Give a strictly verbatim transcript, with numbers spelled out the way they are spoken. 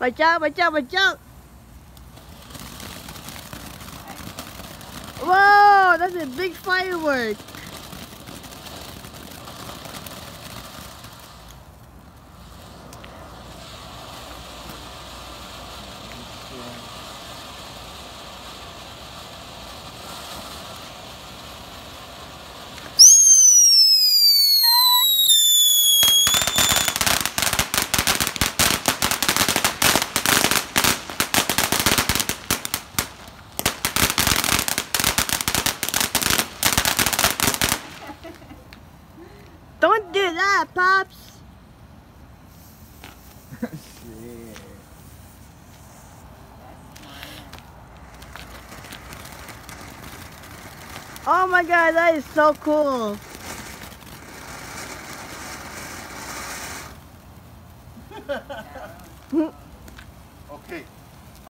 Watch out, watch out, watch out. Whoa, that's a big firework. Don't do that, Pops! Shit. Oh my god, that is so cool! Okay.